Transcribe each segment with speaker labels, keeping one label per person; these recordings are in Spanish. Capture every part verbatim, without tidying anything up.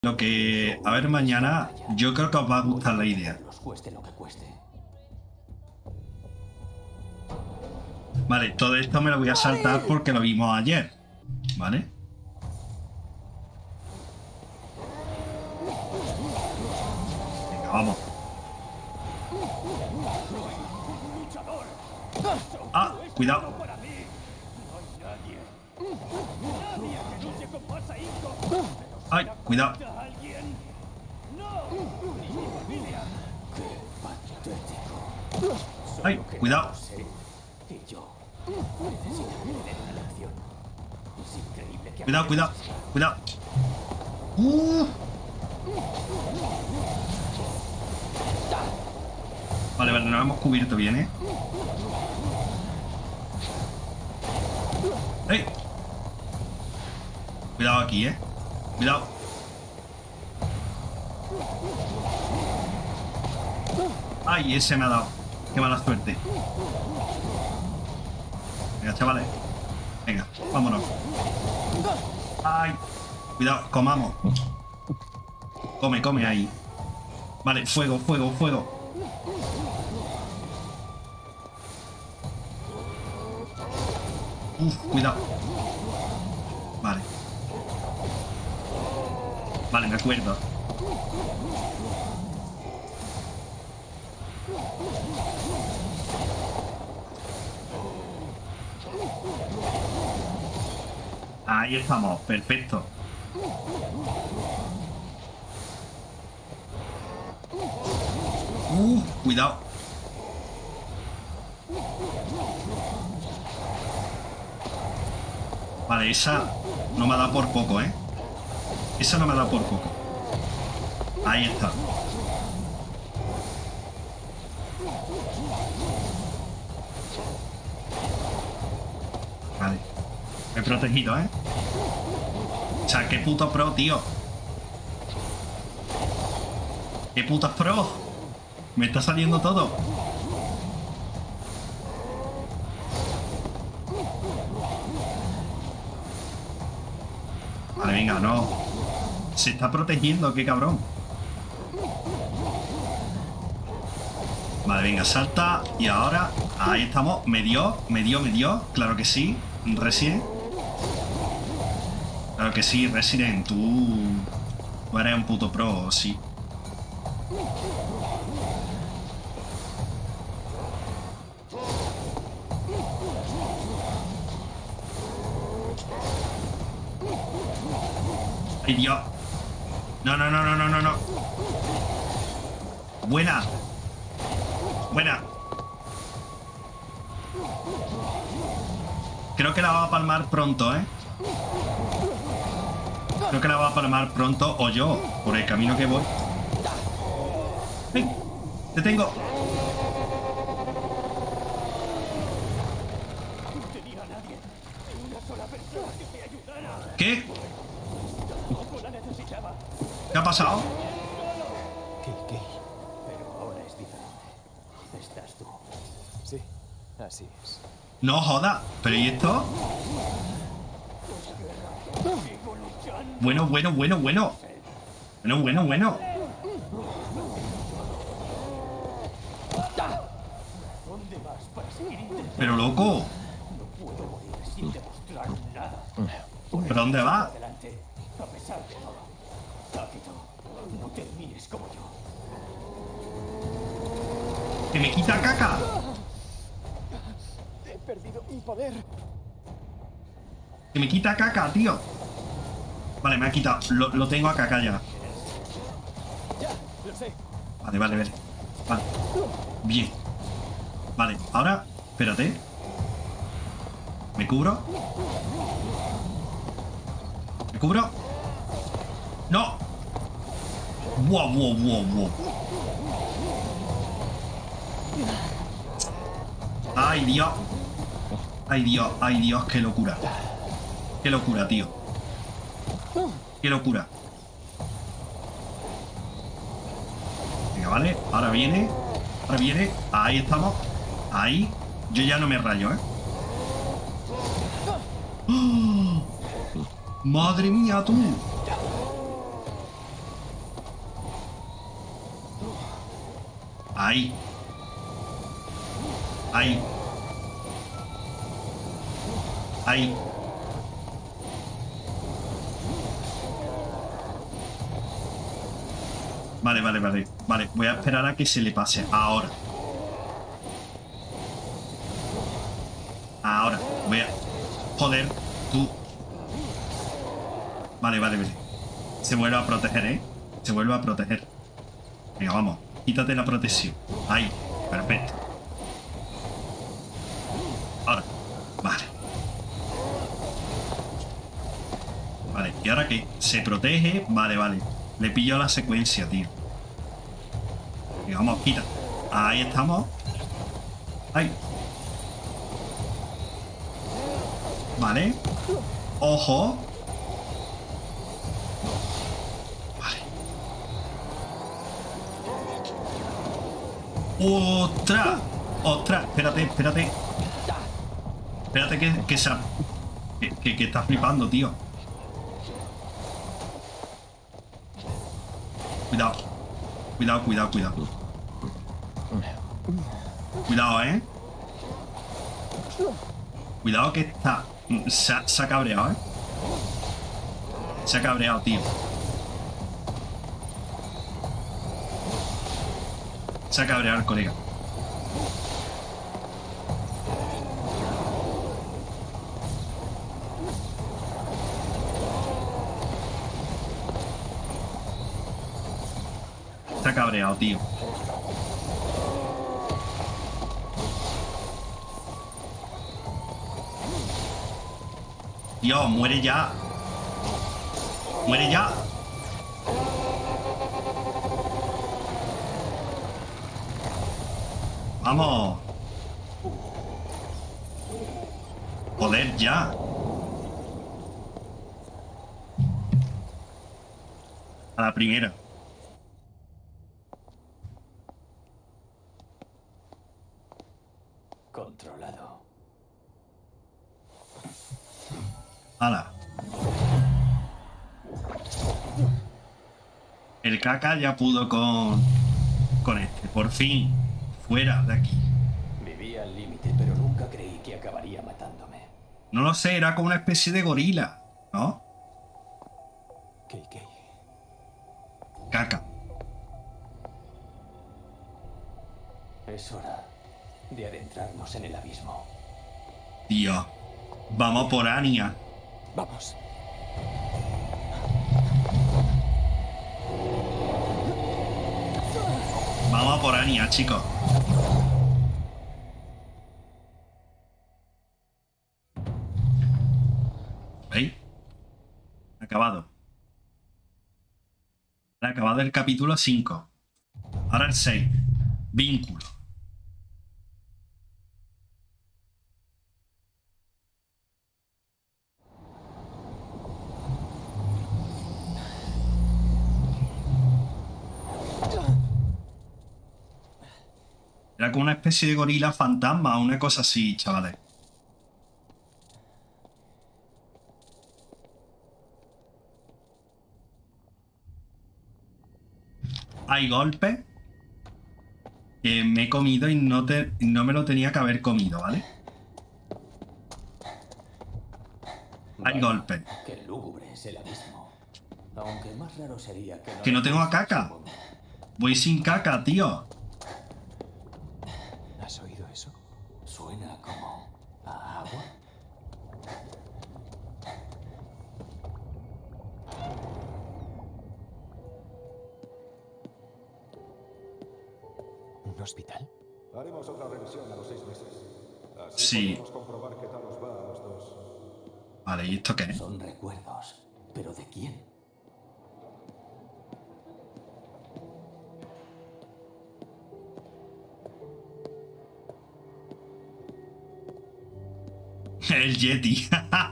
Speaker 1: Lo que... A ver, mañana yo creo que os va a gustar la idea. Vale, todo esto me lo voy a saltar porque lo vimos ayer. ¿Vale? Venga, vamos. Ah, cuidado. Ay, cuidado. Ay, cuidado. Cuidado, cuidado, cuidado. Uh. Vale, vale, nos hemos cubierto bien, ¿eh? ¡Ey! Cuidado aquí, ¿eh? Cuidado. Ay, ese me ha dado. Qué mala suerte. Venga, chavales. Venga, vámonos. Ay. Cuidado, comamos. Come, come ahí. Vale, fuego, fuego, fuego. Uf, cuidado. Vale. Vale, me acuerdo. Ahí estamos, perfecto. Uh, cuidado. Vale, esa no me ha dado por poco, ¿eh? Esa no me ha dado por poco. Ahí está. Vale. Me he protegido, ¿eh? O sea, qué puto pro, tío. Qué puto pro. Me está saliendo todo. Vale, venga, no. Se está protegiendo, qué cabrón. Vale, venga, salta. Y ahora, ahí estamos. Me dio, me dio, me dio. Claro que sí. Resident. Claro que sí, Resident. Tú, tú eres un puto pro, sí. ¡Ay, Dios! No, no, no, no, no, no, no. Buena. Buena. Creo que la va a palmar pronto, ¿eh? Creo que la va a palmar pronto, o yo, por el camino que voy. ¡Ven! ¡Te tengo! ¿Qué? ¿Qué ha pasado?
Speaker 2: ¿Qué, qué? Pero ahora es diferente. Estás tú. Sí, así es.
Speaker 1: No joda. ¿Pero y esto? Bueno, bueno, bueno, bueno. Bueno, bueno, bueno. Pero loco. ¿Pero dónde va? ¡Que me quita caca!
Speaker 2: He perdido mi poder.
Speaker 1: ¡Que me quita caca, tío! Vale, me ha quitado. Lo, lo tengo a caca ya.
Speaker 2: Ya, lo sé.
Speaker 1: Vale, vale, vale. Vale. Bien. Vale, ahora, espérate. ¿Me cubro? ¿Me cubro? ¡No! ¡Wow, wow, wow, wow! ¡Ay, Dios! ¡Ay, Dios! ¡Ay, Dios! ¡Qué locura! ¡Qué locura, tío! ¡Qué locura! Venga, vale. Ahora viene. Ahora viene. Ahí estamos. Ahí. Yo ya no me rayo, ¿eh? ¡Oh! ¡Madre mía, tú! Ahí. Ahí. Ahí. Vale, vale, vale. Vale, voy a esperar a que se le pase. Ahora. Ahora. Voy a... Joder, tú. Vale, vale, vale. Se vuelve a proteger, ¿eh? Se vuelve a proteger. Venga, vamos. Quítate la protección. Ahí. Perfecto. Ahora. Vale. Vale. ¿Y ahora qué? Se protege. Vale, vale. Le pillo la secuencia, tío. Venga, vamos, quita. Ahí estamos. Ahí. Vale. Ojo. Vale. ¡Ostras! ¡Ostras! Espérate, espérate. Espérate que, que, se, que, que, que está flipando, tío. Cuidado. Cuidado, cuidado, cuidado. Cuidado, ¿eh? Cuidado que está... Se ha, se ha cabreado, ¿eh? Se ha cabreado, tío. Se ha cabreado el colega. Se ha cabreado, tío. Dios, muere ya. Muere ya. Vamos. Joder, ya. A la primera.
Speaker 2: Controlado.
Speaker 1: Hala. El caca ya pudo con... Con este. Por fin. Fuera de aquí.
Speaker 2: Vivía al límite, pero nunca creí que acabaría matándome.
Speaker 1: No lo sé, era como una especie de gorila, ¿no?
Speaker 2: K K.
Speaker 1: Caca.
Speaker 2: Es hora de adentrarnos en el abismo.
Speaker 1: Tío. Vamos por Anya.
Speaker 2: Vamos.
Speaker 1: Vamos a por Anya, chicos. ¿Veis? Acabado. Acabado el capítulo cinco. Ahora el seis. Vínculo. Era como una especie de gorila fantasma, una cosa así, chavales. Hay golpes que me he comido y no, te, no me lo tenía que haber comido, ¿vale? Hay
Speaker 2: Vaya,
Speaker 1: golpes.
Speaker 2: Qué lúgubre es el abismo. Aunque más raro sería que no...
Speaker 1: Que no tengo a caca. Voy sin caca, tío.
Speaker 2: ¿Has oído eso? Suena como a agua. ¿Un hospital?
Speaker 3: Haremos otra revisión a los seis meses. Así
Speaker 1: Sí.
Speaker 3: podemos comprobar qué tal os va a los dos.
Speaker 1: Vale, ¿y esto qué es?
Speaker 2: Son recuerdos. ¿Pero de quién?
Speaker 1: El Yeti.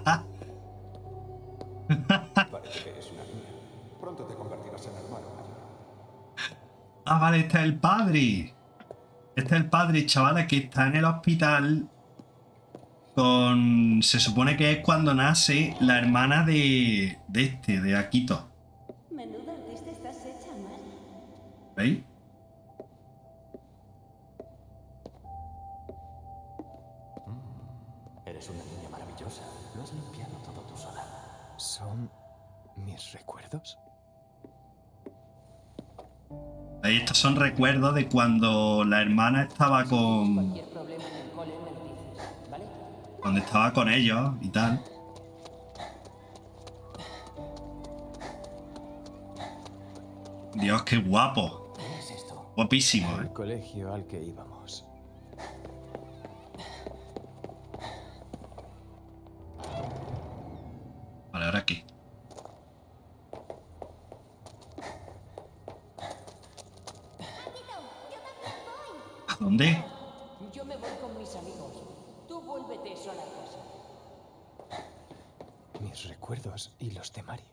Speaker 3: Parece que es una niña. Pronto te convertirás en hermano mayor.
Speaker 1: Ah, vale, este es el padre. Este es el padre, chaval, que está en el hospital con... Se supone que es cuando nace la hermana de... De este, de Akito.
Speaker 4: Menuda artista estás hecha, Mari.
Speaker 1: ¿Veis?
Speaker 2: ¿Mis recuerdos?
Speaker 1: Ahí estos son recuerdos de cuando la hermana estaba con...
Speaker 4: Cualquier problema en el cole me lo dices, ¿vale?
Speaker 1: Cuando estaba con ellos y tal. Dios, qué guapo.
Speaker 2: ¿Qué es esto?
Speaker 1: Guapísimo,
Speaker 2: El
Speaker 1: ¿eh?
Speaker 2: colegio al que íbamos.
Speaker 1: Vale, ¿ahora qué? ¿A dónde?
Speaker 4: Yo me voy con mis amigos. Tú vuélvete sola a casa.
Speaker 2: Mis recuerdos y los de Mari.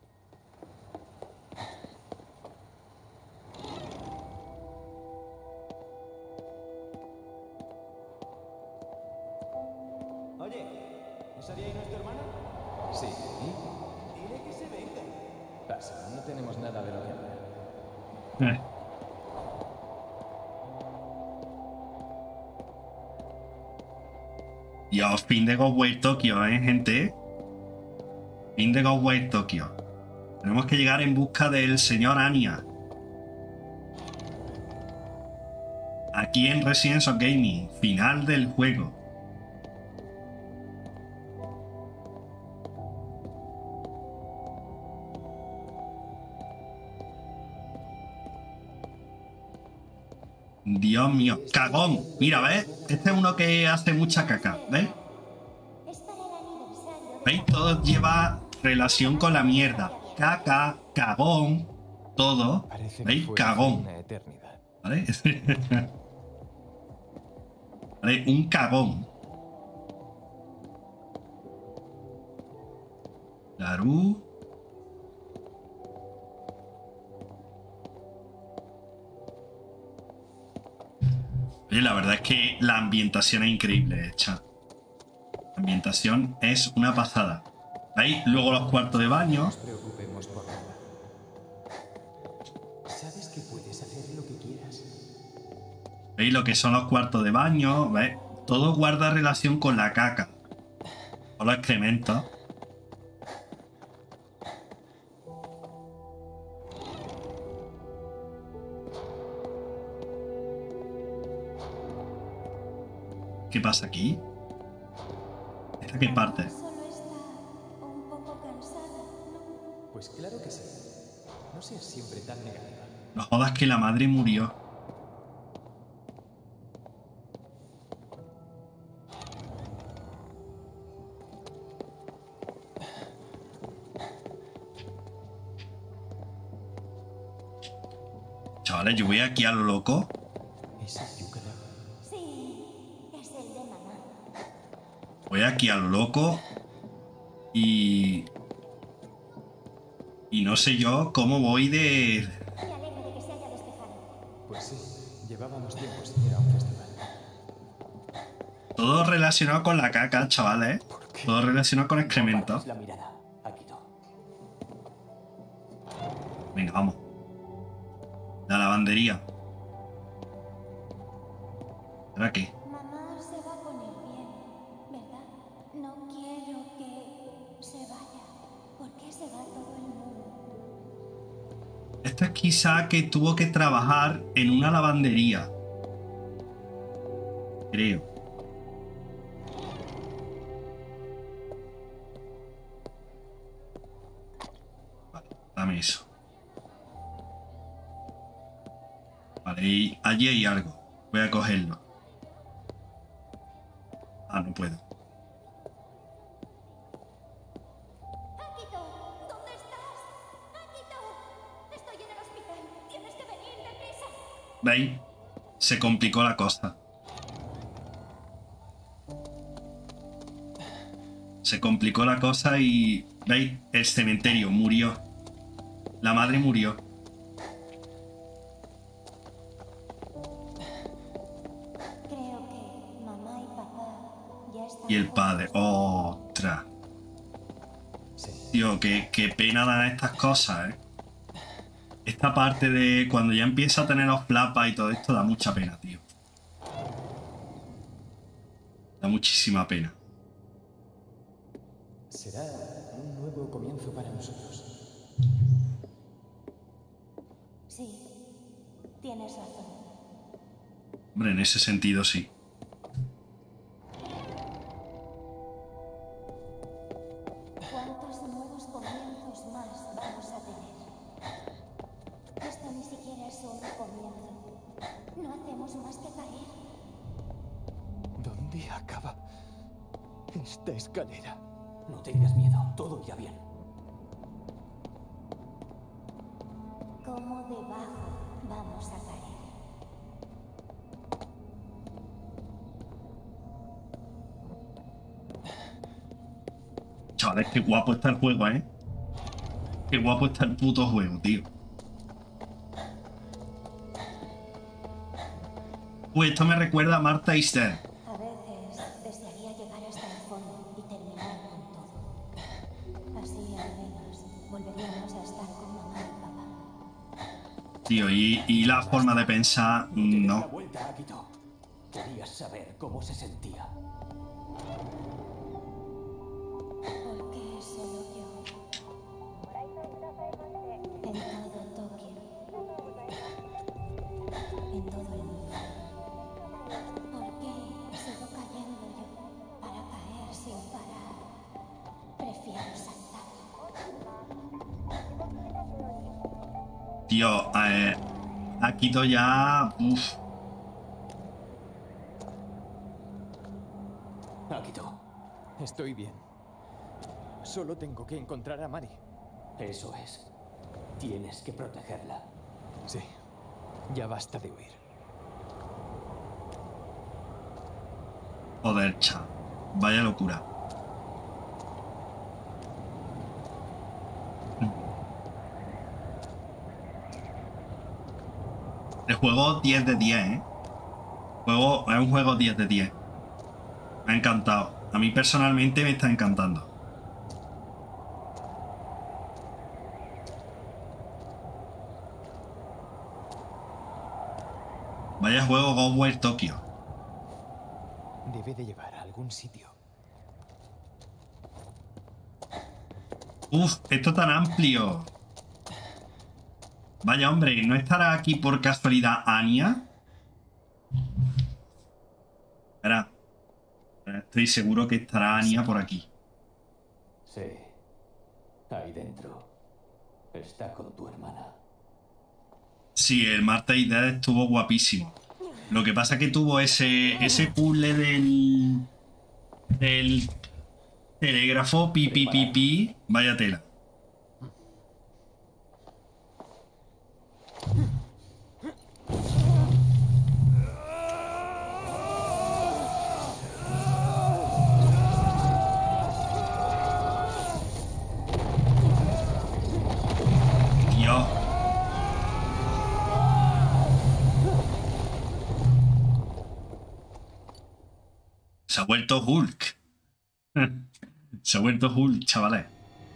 Speaker 5: Oye, ¿esa de ahí no es tu hermana?
Speaker 2: Sí.
Speaker 5: Dile que se venga.
Speaker 2: Pasa, no tenemos nada de lo que hablar.
Speaker 1: Eh. Dios, fin de Ghostwire Tokyo, ¿eh, gente? Fin de Ghostwire Tokyo. Tenemos que llegar en busca del señor Anya. Aquí en Residence of Gaming. Final del juego. Dios mío. Cagón. Mira, ¿ves? Este es uno que hace mucha caca. ¿Ves? ¿Veis? Todo lleva relación con la mierda. Caca, cagón, todo.
Speaker 2: Parece que
Speaker 1: ¿Veis?
Speaker 2: fue
Speaker 1: Cagón.
Speaker 2: una eternidad.
Speaker 1: ¿Vale? ¿Vale? Un cagón. Larú. Oye, la verdad es que la ambientación es increíble hecha. La ambientación es una pasada. Ahí, luego los cuartos de baño.
Speaker 2: No nos preocupemos por nada. Sabes que puedes hacer lo que quieras.
Speaker 1: ¿Veis lo que son los cuartos de baño? ¿Veis? Todo guarda relación con la caca. Con los excrementos. ¿Qué pasa aquí? ¿Esta qué parte?
Speaker 6: Solo está un poco cansada, ¿no?
Speaker 2: Pues claro que sí. No seas siempre tan negativa.
Speaker 1: No jodas que la madre murió. Chavales, yo voy aquí a lo loco.
Speaker 2: ¿Ese yukata?
Speaker 6: Sí, es el de mamá.
Speaker 1: Voy aquí a lo loco. Y... Y no sé yo cómo voy de...
Speaker 6: Me alegro de que se haya despejado.
Speaker 2: Pues sí, llevábamos tiempo sin ir a un festival.
Speaker 1: Todo relacionado con la caca, chavales.
Speaker 2: ¿Por qué?
Speaker 1: Todo relacionado con excrementos.
Speaker 5: Es la mirada. Akito.
Speaker 1: Venga, vamos. La lavandería. ¿Ahora qué?
Speaker 6: Mamá se va a poner bien, ¿verdad? No quiero que se vaya. ¿Por qué se va todo el mundo?
Speaker 1: Esto es quizá que tuvo que trabajar en una lavandería. Creo. Vale, dame eso. Vale, y allí hay algo. Voy a cogerlo. Ah, no puedo.
Speaker 6: ¡Akito! ¿Dónde estás? ¡Akito! Estoy en el hospital. Tienes que venir deprisa.
Speaker 1: ¿Veis? Se complicó la cosa. Se complicó la cosa y... ¿Veis? El cementerio murió. La madre murió.
Speaker 6: Creo que mamá y papá ya están.
Speaker 1: Y el padre. ¡Ostras! Tío, qué, qué pena dan estas cosas, ¿eh? Esta parte de cuando ya empieza a tener los flapas y todo esto da mucha pena, tío. Da muchísima pena.
Speaker 2: Será un nuevo comienzo para nosotros.
Speaker 6: Sí, tienes razón.
Speaker 1: Hombre, en ese sentido sí.
Speaker 6: ¿Cuántos nuevos comienzos más vamos a tener? Esto ni siquiera es un comienzo. No hacemos más que caer.
Speaker 2: ¿Dónde acaba esta escalera?
Speaker 5: No tengas miedo, todo irá bien.
Speaker 6: ¿Cómo debajo vamos a caer?
Speaker 1: Chavales, qué guapo está el juego, ¿eh? Qué guapo está el puto juego, tío. Uy, esto me recuerda a Martha is Dead.
Speaker 6: A veces desearía llegar hasta el fondo y terminar con todo. Así al menos volveríamos a estar con mamá y papá.
Speaker 1: Tío, y, y la forma de pensar,
Speaker 5: No te des la
Speaker 1: no.
Speaker 5: vuelta, Akito. Querías saber cómo se sentía.
Speaker 6: ¿Por qué solo yo? En todo Tokio. En todo el mundo. ¿Por qué sigo cayendo yo para caer sin parar? Prefiero saltar.
Speaker 1: Tío, eh, Akito ya... Uf.
Speaker 5: Akito,
Speaker 2: Estoy bien. Solo tengo que encontrar a Mari.
Speaker 5: eso es. Tienes que protegerla.
Speaker 2: Sí, ya basta de huir.
Speaker 1: Joder, cha. Vaya locura. El juego diez de diez, ¿eh? Juego, es un juego diez de diez. Me ha encantado. A mí personalmente me está encantando. Vaya juego Ghostwire Tokyo.
Speaker 2: Debe de llevar a algún sitio.
Speaker 1: Uf, esto tan amplio. Vaya hombre, ¿no estará aquí por casualidad Anya? Espera. Estoy seguro que estará Anya por aquí.
Speaker 5: Sí. Ahí dentro. Está con tu hermana.
Speaker 1: Sí, el Martha is Dead estuvo guapísimo. Lo que pasa es que tuvo ese, ese puzzle del... del telégrafo, pi, pi, pi, pi. Vaya tela. Dios. Se ha vuelto Hulk. Se ha vuelto Hulk, chavales.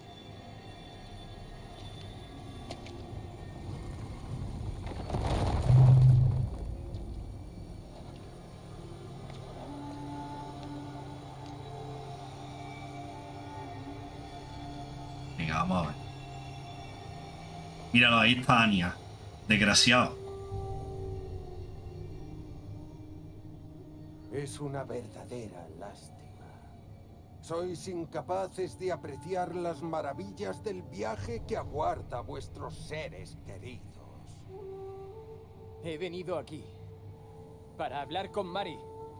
Speaker 1: Venga, vamos a ver. Míralo, ahí está Anya. Desgraciado.
Speaker 3: Es una verdadera lástima. Sois incapaces de apreciar las maravillas del viaje que aguarda a vuestros seres queridos.
Speaker 2: He venido aquí para hablar con Mari.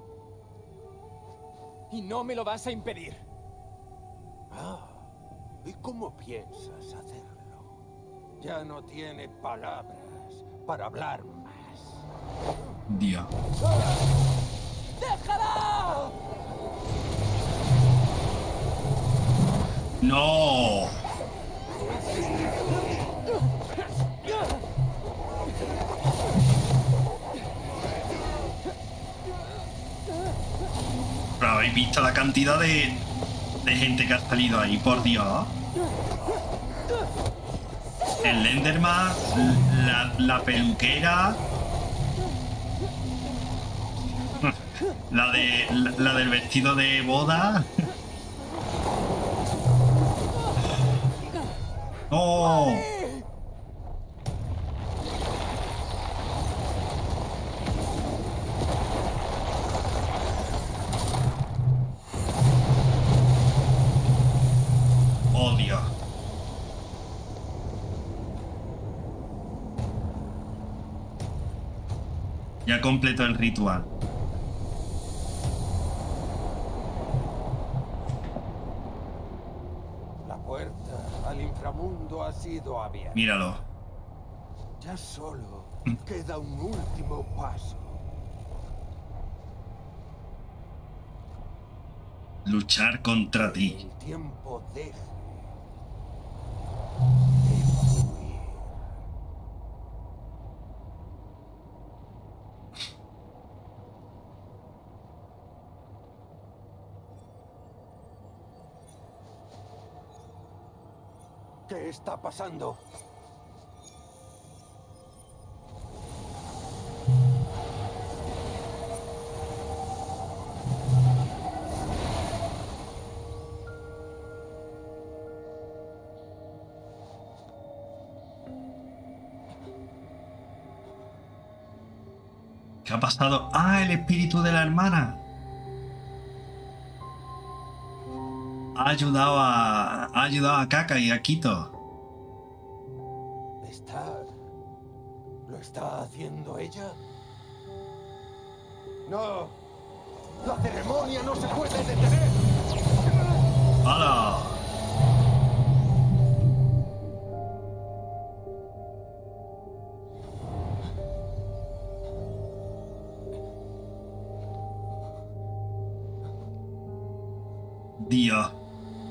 Speaker 2: Y no me lo vas a impedir.
Speaker 3: Ah, ¿y cómo piensas hacerlo? Ya no tiene palabras para hablar más.
Speaker 1: Dios.
Speaker 2: ¡Déjala!
Speaker 1: ¡No! Pero habéis visto la cantidad de, de gente que ha salido ahí, por Dios. El Enderman, la, la peluquera, la de la, la del vestido de boda. ¡Oh! Ya completó el ritual.
Speaker 3: La puerta al inframundo ha sido abierta.
Speaker 1: Míralo.
Speaker 3: Ya solo queda un último paso.
Speaker 1: Luchar contra ti.
Speaker 3: El tiempo deje de fluir. ¿Qué está pasando?
Speaker 1: ¿Qué ha pasado? ¡Ah, el espíritu de la hermana! Ha ayudado a... Ha ayudado a Kaka y a Quito.
Speaker 3: ¿Está... ¿Lo está haciendo ella? ¡No! ¡La ceremonia no se puede detener!
Speaker 1: ¡Hala! Dios.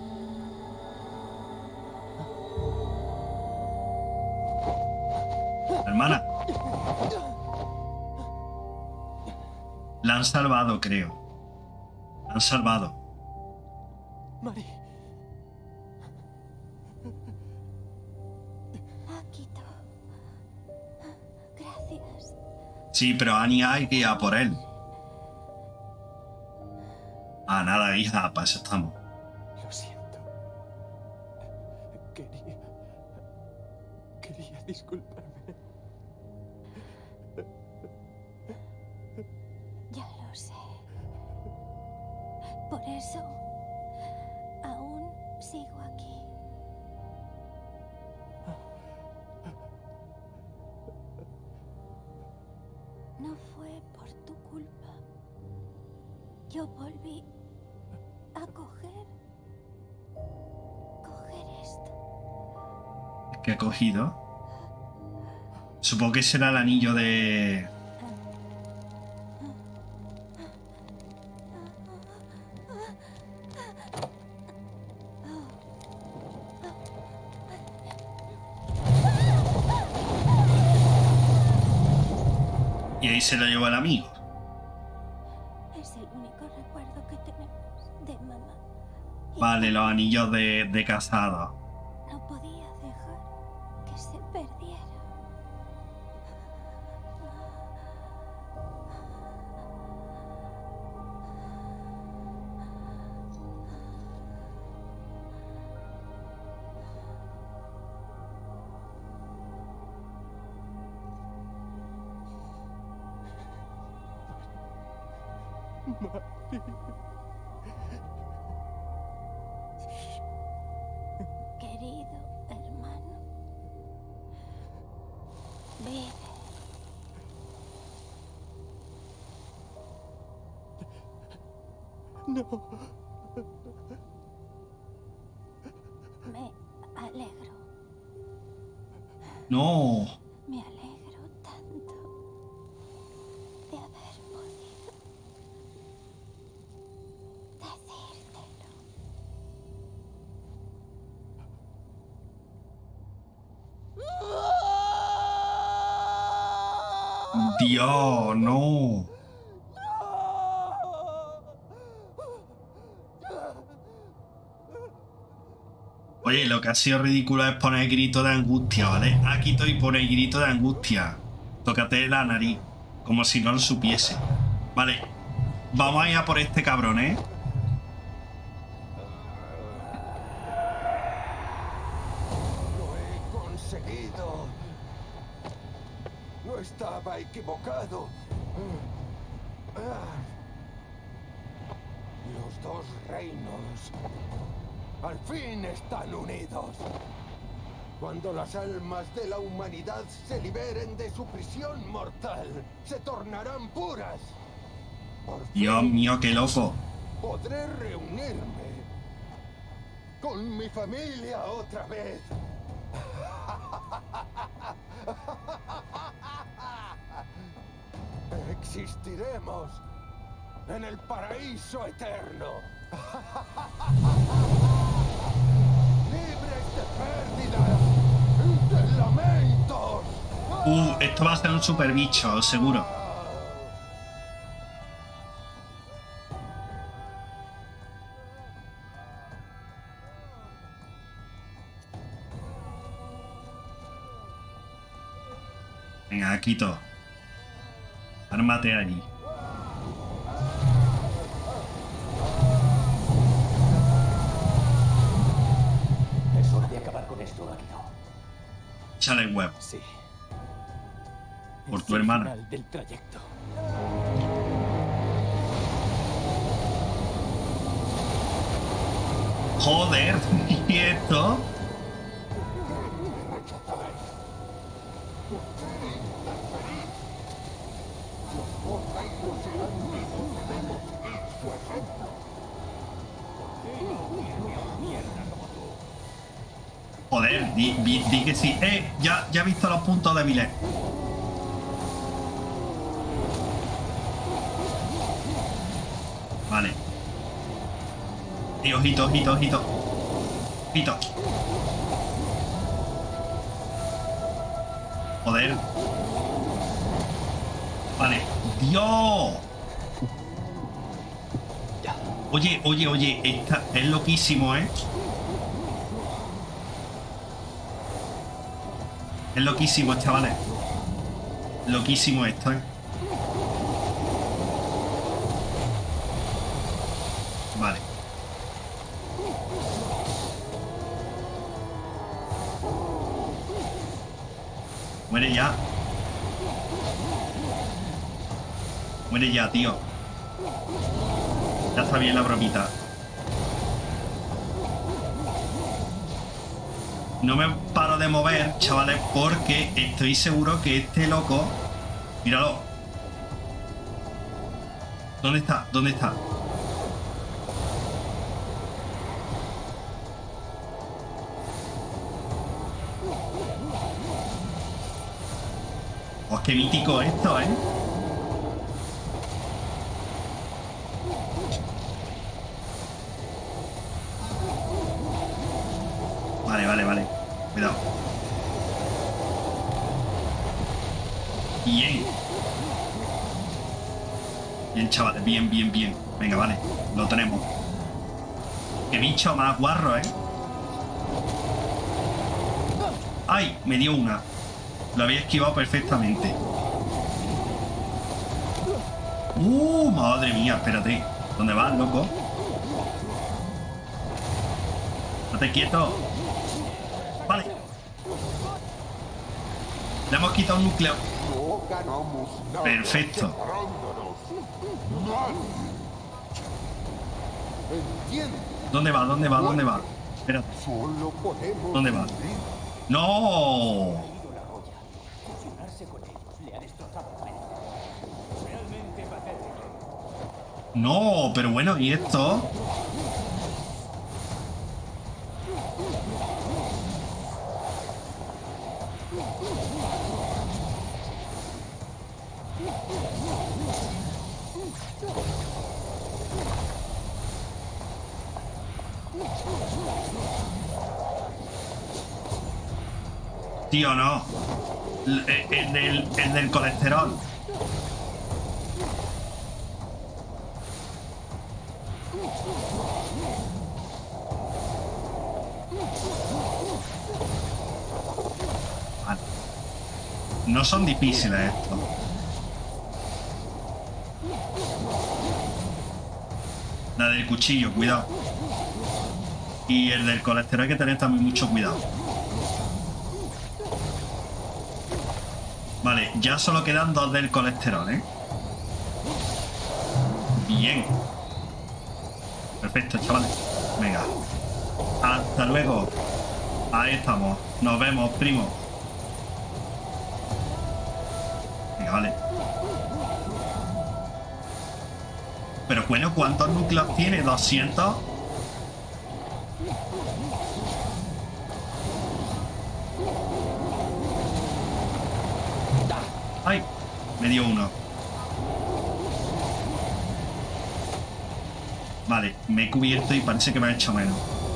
Speaker 1: Hermana. La han salvado, creo. La han salvado.
Speaker 2: Mari.
Speaker 6: Akito. Gracias.
Speaker 1: Sí, pero Annie hay que ir a por él. Ah, nada, hija, para eso estamos.
Speaker 2: Lo siento. Quería... Quería disculparme.
Speaker 6: Ya lo sé. Por eso aún sigo aquí. No fue por tu culpa. Yo volví a coger... coger esto.
Speaker 1: ¿Qué ha cogido? Supongo que será el anillo de... Y ahí se lo llevó el amigo.
Speaker 6: Es el único recuerdo que tenemos de mamá. Y
Speaker 1: Vale, los anillos de, de casado.
Speaker 6: no podía dejar que se perdiera. Querido hermano, vive.
Speaker 2: No.
Speaker 6: Me alegro,
Speaker 1: No.
Speaker 6: me alegro tanto de haber podido decírtelo.
Speaker 1: Dios, no. Oye, lo que ha sido ridículo es poner grito de angustia, ¿vale? Aquí estoy pone grito de angustia. Tócate la nariz, como si no lo supiese. Vale, vamos a ir a por este cabrón, ¿eh?
Speaker 3: ¡Lo he conseguido! No estaba equivocado. Los dos reinos al fin están unidos. Cuando las almas de la humanidad se liberen de su prisión mortal, se tornarán puras. Por
Speaker 1: Dios
Speaker 3: fin
Speaker 1: mío, qué loco.
Speaker 3: podré reunirme con mi familia otra vez. Existiremos en el paraíso eterno. Libres de pérdidas y de lamentos.
Speaker 1: Uh, esto va a ser un super bicho, seguro. Venga, Quito. Ármate allí.
Speaker 5: Es hora de acabar con esto, Akito.
Speaker 1: Échale el huevo.
Speaker 2: Sí.
Speaker 1: Por
Speaker 2: Es
Speaker 1: tu
Speaker 2: el
Speaker 1: hermana.
Speaker 2: final del trayecto.
Speaker 1: Joder, ¿y esto? Joder, di, di, di que sí. Eh, ya, ya he visto los puntos débiles. Vale. Y ojito, ojito, ojito. Ojito. Joder. Vale. ¡Dios! Oye, oye, oye. Esta es loquísimo, ¿eh? Es loquísimo, chavales. Loquísimo esto, ¿eh? Vale. Muere ya. Muere ya, tío. Ya está bien la bromita. No me paro de mover, chavales, porque estoy seguro que este loco... Míralo. ¿Dónde está? ¿Dónde está? Oh, qué mítico esto, ¿eh? Vale, vale, vale. Cuidado. Bien. Bien, chavales. Bien, bien, bien. Venga, vale. Lo tenemos. Qué bicho más guarro, ¿eh? ¡Ay! Me dio una. Lo había esquivado perfectamente. ¡Uh! Madre mía, espérate. ¿Dónde vas, loco? Estate quieto. Vale. Le hemos quitado un núcleo.
Speaker 3: No ganamos nada
Speaker 1: Perfecto.
Speaker 3: separándonos. Nadie. Entiende.
Speaker 1: ¿Dónde va? ¿Dónde va? ¿Dónde va? Espérate.
Speaker 3: Solo podemos
Speaker 1: ¿Dónde va?
Speaker 3: morir.
Speaker 1: ¡No!
Speaker 5: Ido la roya. Fusionarse con ellos le ha destrozado la mente. Realmente patético.
Speaker 1: No, pero bueno, ¿y esto? Tío, no. El, el del, el del colesterol. Vale. No son difíciles estos. La del cuchillo, cuidado. Y el del colesterol hay que tener también mucho cuidado. Vale, ya solo quedan dos del colesterol, ¿eh? Bien. Perfecto, chavales. Venga. Hasta luego. Ahí estamos. Nos vemos, primo. Venga, vale. Pero bueno, ¿cuántos núcleos tiene? ¿doscientos? ¡Ay! Me dio uno. Vale, me he cubierto y parece que me ha hecho menos.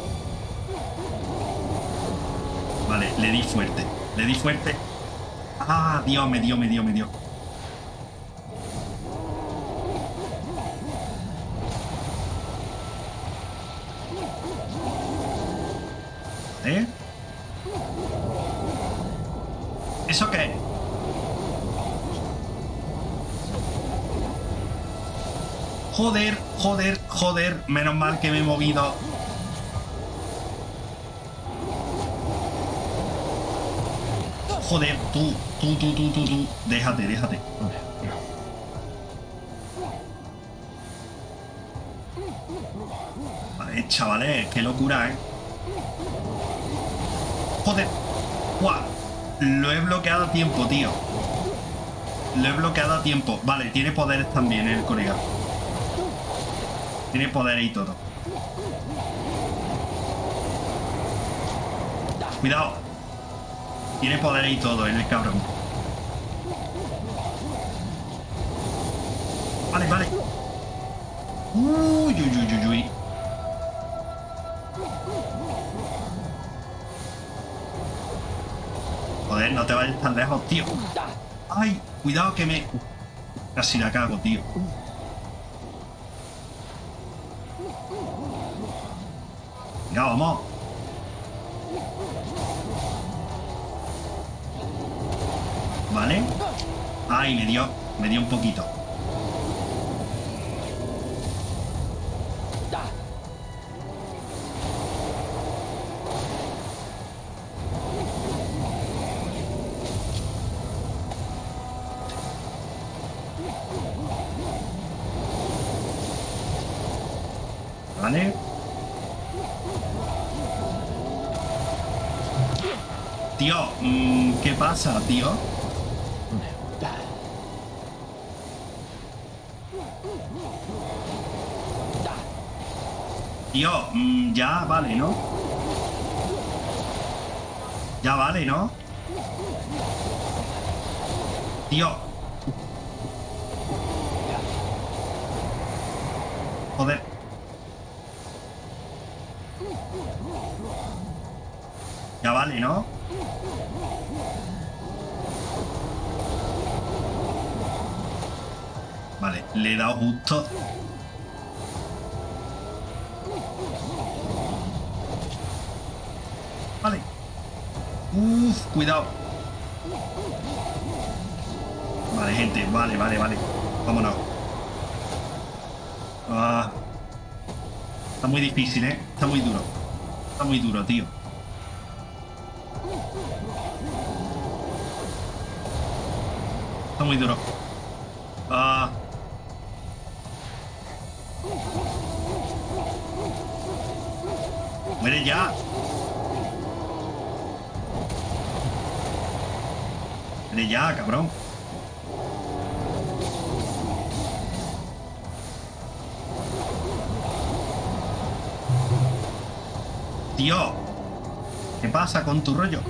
Speaker 1: Vale, le di fuerte. Le di fuerte. ¡Ah! Dios, me dio, me dio, me dio. ¿Eh? ¿Eso qué? Joder, joder, joder. Menos mal que me he movido. Joder, tú, tú, tú, tú, tú, tú. Déjate, déjate. Vale, chavales, qué locura, ¿eh? Joder. ¡Guau! Lo he bloqueado a tiempo, tío. Lo he bloqueado a tiempo. Vale, tiene poderes también el colega. Tiene poderes y todo. Cuidado. Tiene poderes y todo, el cabrón. Vale, vale. Uy, uy, uy, uy, uy. Joder, no te vayas tan lejos, tío. Ay, cuidado que me... Casi la cago, tío. Venga, vamos. Vale. Ay, me dio. Me dio un poquito. Vale. Tío, mmm, ¿qué pasa, tío? Tío, mmm, ya vale, ¿no? Ya vale, ¿no? Tío. Joder. Ya vale, ¿no? Vale, le he dado justo. Vale. Uf, cuidado. Vale, gente, vale, vale, vale. Vámonos. Ah. Está muy difícil, ¿eh? Está muy duro. Está muy duro, tío. Está muy duro. Ah. Muere ya. Muere ya, cabrón. Tío. ¿Qué pasa con tu rollo?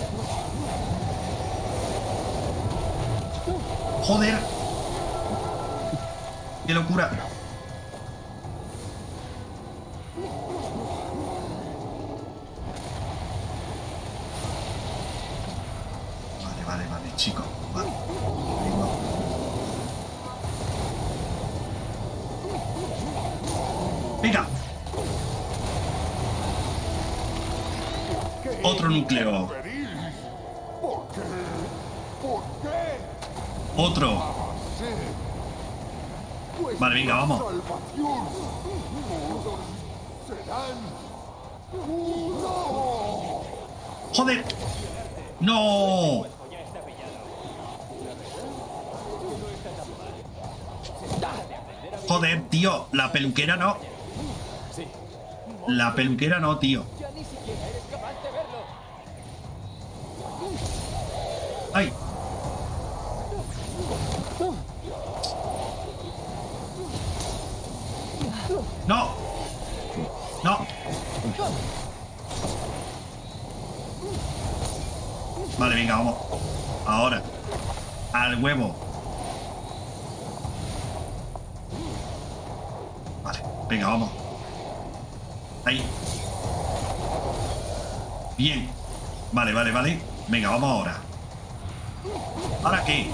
Speaker 1: Joder. Qué locura. Vale, vale, vale, chicos. Vale. Venga. Otro núcleo.
Speaker 3: ¿Por qué? ¿Por qué?
Speaker 1: Otro. Vale, venga, vamos.
Speaker 3: Salvación. Serán. ¡No!
Speaker 1: ¡Joder! ¡No! Joder, tío. La peluquera no. La peluquera no, tío. ¡Ay! ¡No! ¡No! Vale, venga, vamos. Ahora. Al huevo. Vale, venga, vamos. Ahí. Bien. Vale, vale, vale. Venga, vamos ahora. ¿Ahora qué?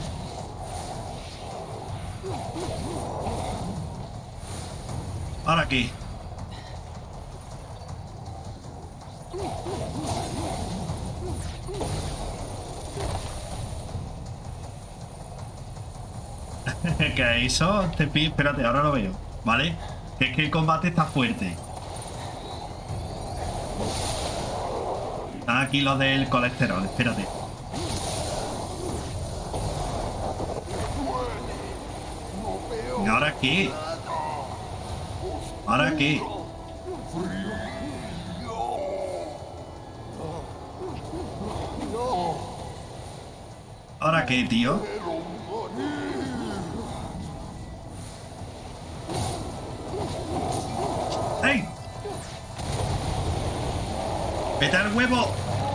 Speaker 1: ¿Ahora qué? Que eso te pide. Espérate, ahora lo veo. ¿Vale? Es que el combate está fuerte. Están aquí los del colesterol. Espérate. ¿Y ahora qué? ¿Ahora qué? ¿Ahora qué, tío? ¡Ey! ¡Vete al huevo!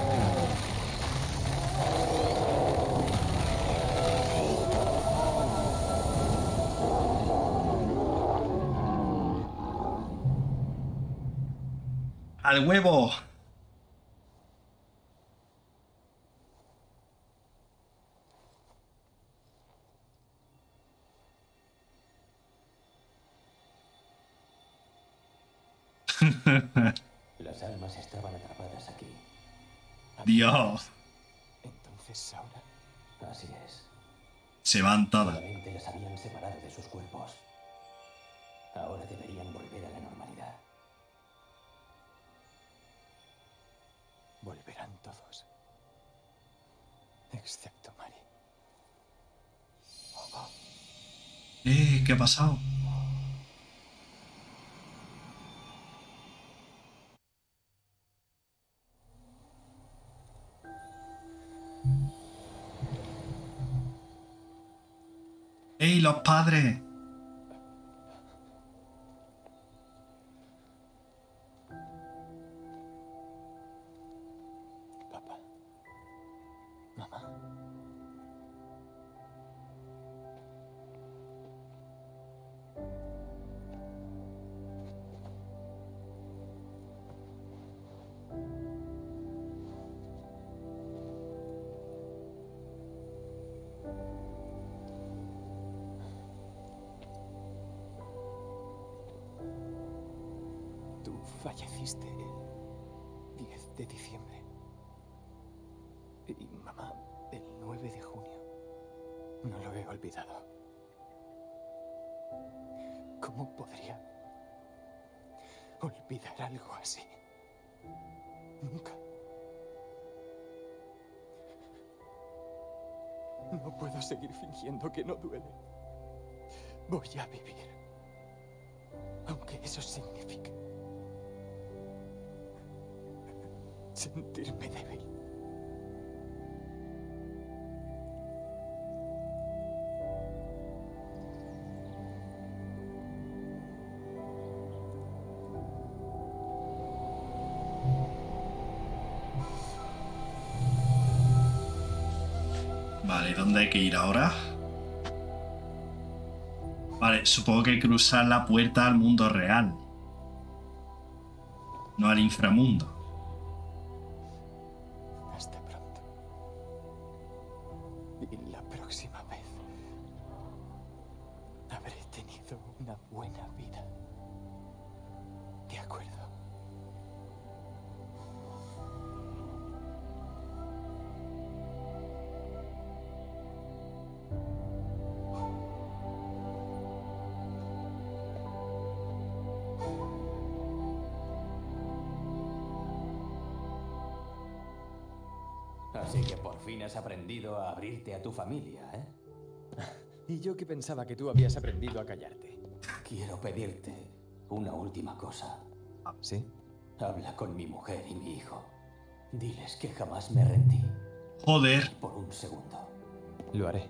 Speaker 1: ¡Al huevo!
Speaker 5: Las almas estaban atrapadas aquí.
Speaker 1: Dios.
Speaker 2: Entonces ahora...
Speaker 5: Así es.
Speaker 1: Se van todas.
Speaker 5: Solamente las habían separado de sus cuerpos. Ahora deberían volver a la normalidad.
Speaker 2: Volverán todos. Excepto Mari.
Speaker 1: Eh, ¿qué ha pasado? ¡Ey, los padres!
Speaker 2: Papá. Mamá. Tú falleciste el diez de diciembre. Y mamá, el nueve de junio. No lo he olvidado. ¿Cómo podría olvidar algo así? Nunca. No puedo seguir fingiendo que no duele. Voy a vivir. Aunque eso signifique sentirme débil.
Speaker 1: Vale, ¿dónde hay que ir ahora? Vale, supongo que hay que cruzar la puerta al mundo real. No al inframundo.
Speaker 2: Hasta pronto. Y la próxima vez habré tenido una buena vida. ¿De acuerdo?
Speaker 5: Así que por fin has aprendido a abrirte a tu familia, ¿eh?
Speaker 2: Y yo que pensaba que tú habías aprendido a callarte.
Speaker 5: Quiero pedirte una última cosa.
Speaker 2: ¿Sí?
Speaker 5: Habla con mi mujer y mi hijo. Diles que jamás me rendí.
Speaker 1: Joder.
Speaker 5: Por un segundo.
Speaker 2: Lo haré.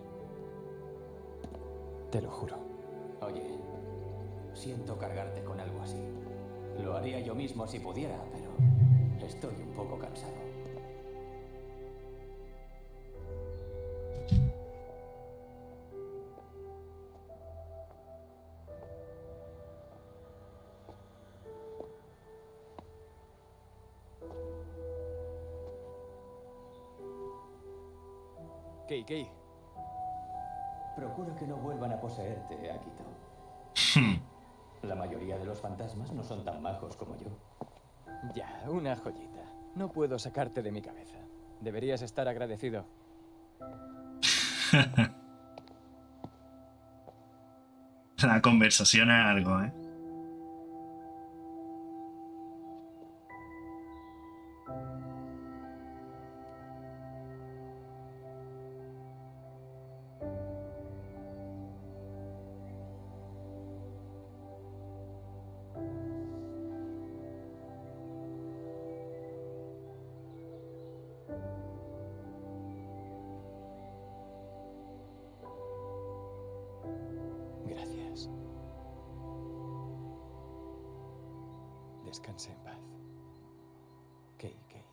Speaker 2: Te lo juro.
Speaker 5: Oye, siento cargarte con algo así. Lo haría yo mismo si pudiera, pero estoy un poco cansado.
Speaker 2: Kei, Kei.
Speaker 5: Procura que no vuelvan a poseerte, Akito. La mayoría de los fantasmas no son tan majos como yo.
Speaker 2: Ya, una joyita. No puedo sacarte de mi cabeza. Deberías estar agradecido.
Speaker 1: La conversación es algo, ¿eh?
Speaker 2: Gracias. Descanse en paz. Kei, Kei.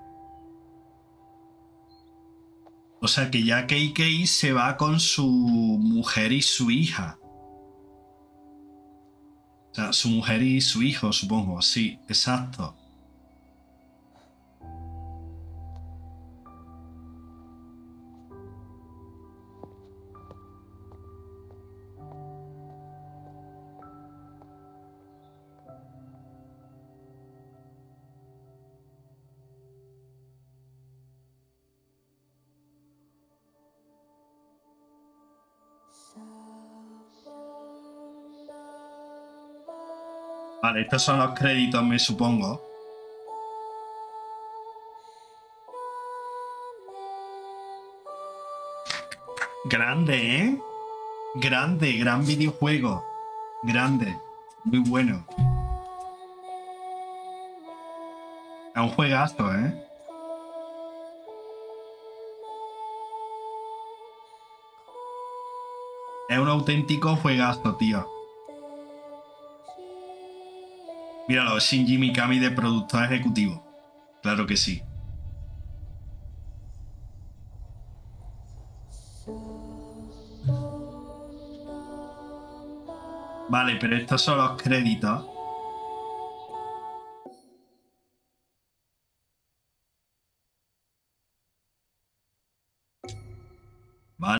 Speaker 1: O sea que ya Kei Kei se va con su mujer y su hija. O sea, su mujer y su hijo, supongo. Sí, exacto. Vale, estos son los créditos, me supongo. Grande, ¿eh? Grande, gran videojuego. Grande, muy bueno. Es un juegazo, ¿eh? Es un auténtico juegazo, tío. Míralo, Shinji Mikami de productor ejecutivo. Claro que sí. Vale, pero estos son los créditos.